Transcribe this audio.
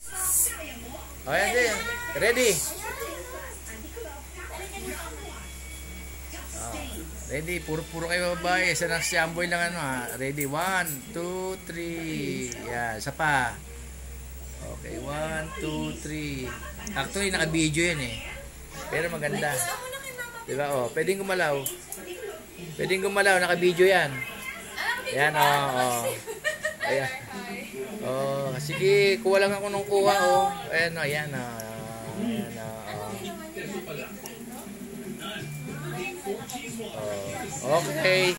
O, yan din. Ready? Ready? Puro kayo babae. Isa lang si Amboy lang ano ha. Ready? 1, 2, 3. Yan. Isa pa. Okay. 1, 2, 3. Actually, naka-video yan eh. Pero maganda. Diba? O, pwedeng gumalaw. Pwedeng gumalaw. Naka-video yan. Yan o. Ayan. Oh, sige, kuha lang ako nung kuha oh. Ayan oh, ayan oh. Ayan oh. Oh. Okay.